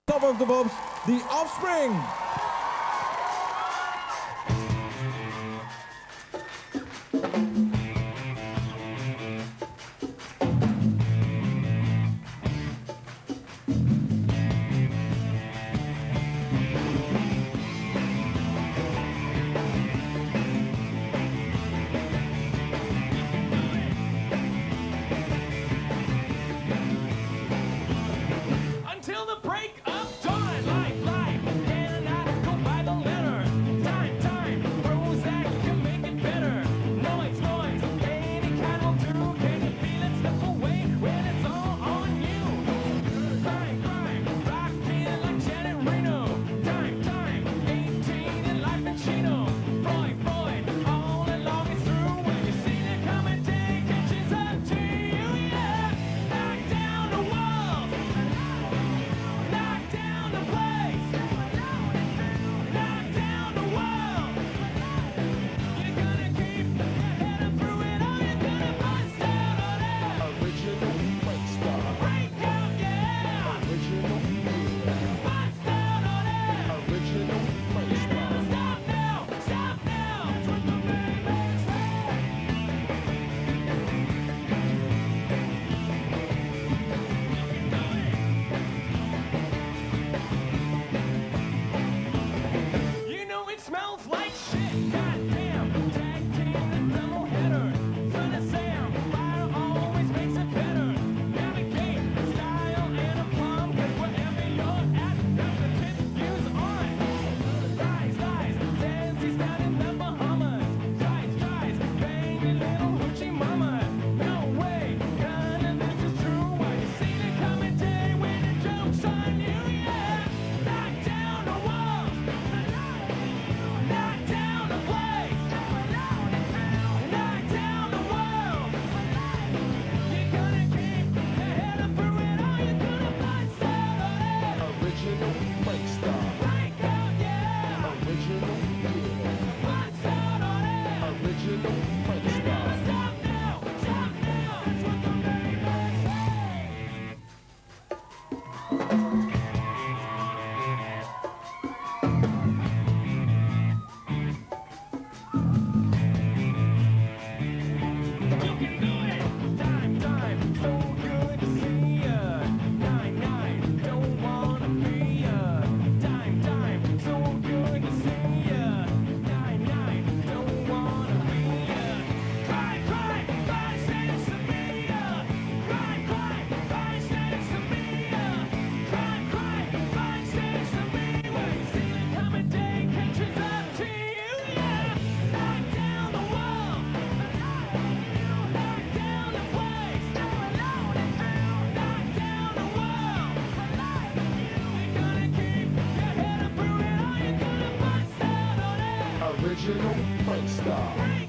Top of the Pops, The Offspring. Until the break of dawn, life, can I go by the letter? Time, Prozac can make it better. Noise, any kind will do. Can you feel it step away when it's all on you? Crime, rockin' like Janet Reno. Time, 18 and life in Chino. Floyd, all along it's through. When you see it coming, take pictures up to you, yeah. Knock down the walls. Knock down the place. Knock down the world. You're gonna keep your head up through it all. You're gonna bust out on it. Original Breakstar. Break out, yeah. Original Bust out on it. Original Breakstar. Stop now. That's what the babies say. You know it smells like shit. Goddamn. Tag team and double header. Good as Sam. Fire always makes it better. Navigate style and aplomb. 'Cause wherever you're at, there's a tip views on. Lies. Says he's down in the Bahamas. Tries. Bang your little hoochie mama. No way. None of this is true. Why you seen it coming day when it jokes on you, yeah. Knock down the walls. Knock down the place. Knock down the world. You're gonna keep your head up through it all. You're gonna bust out on it. Original Breakstar. Break out, yeah. Original Bust out on it. Original You Breakstar. never stop now. That's what the babies say. You can do it. Time, so good to see ya. 9, don't wanna be ya. Time, so good to see ya. 9, don't wanna be ya. Cry, says to me ya. Cry, says to me ya. Cry, says to me. When you see it coming, day catches up to you, yeah. Knock down the wall. Knock down the place. Knock down the world. You're gonna keep your head up through it all. You're gonna bust out on it. Original Breakstar. Break